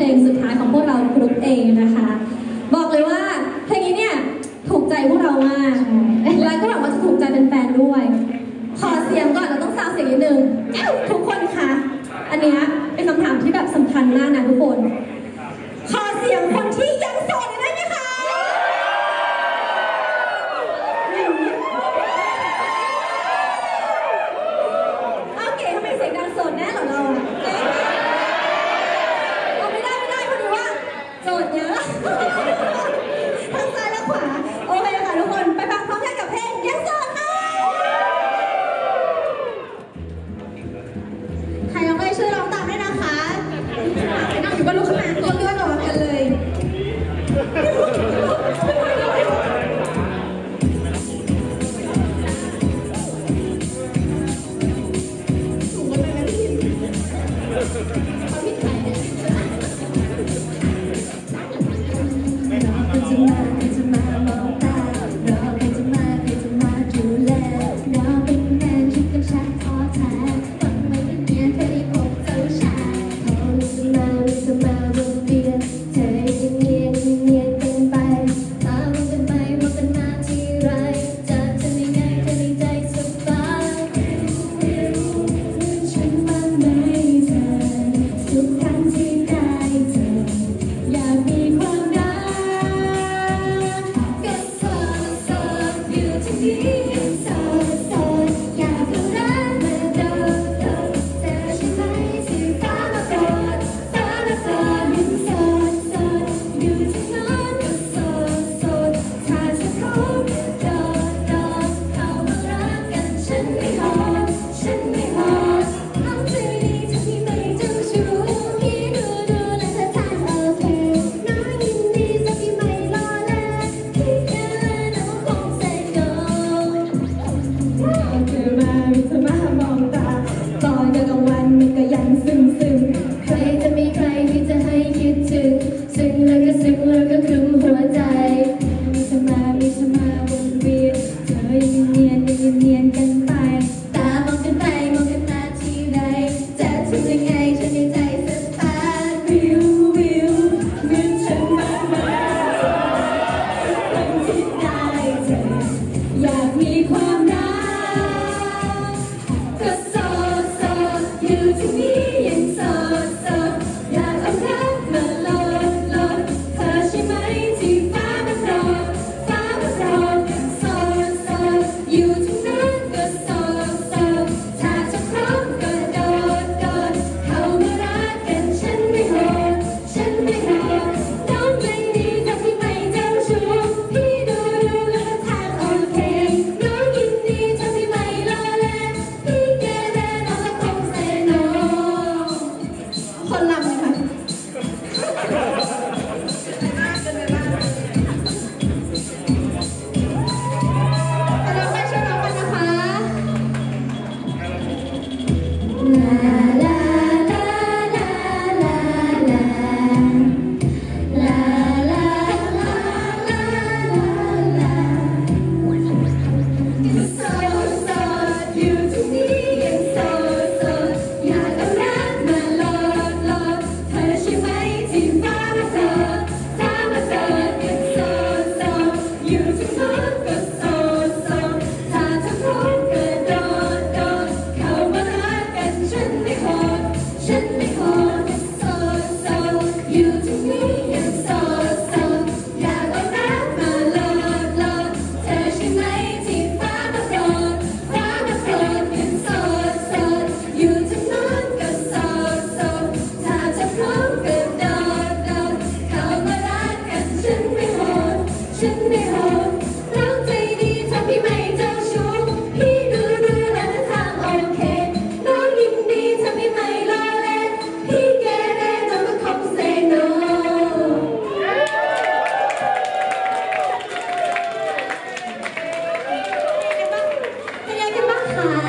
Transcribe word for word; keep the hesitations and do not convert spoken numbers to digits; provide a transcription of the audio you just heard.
ลงสุดท้ายของพวกเรากรุ๊ปเองนะคะบอกเลยว่าเพลงนี้เนี่ยถูกใจพวกเรามากและก็หวังว่าจะถูกใจแฟนๆด้วยขอเสียงก่อนเราต้องซาวเสียงนิดนึงทุกคนคะอันนี้เป็นคำถามที่แบบสำคัญมากนะทุกคนขอเสียงคนที่ยังโสดได้ไหมคะโอเคทำไมเสียงดังโสดแน่เหรอเราอะเอาไม่ได้ไม่ได้คนดูว่าโสดเยอะทั้งซ้ายและขวาโอเคค่ะทุกคนไปฟังพร้อมกันกับเพลงยังโสดนะใครยังไม่ช่วยร้องตามด้วยนะคะนั่งอยู่ก็ลุกขึ้นมาตัวเลือดออกกันเลยสูงไปไหมพี่เขาผิดใครเนี่ย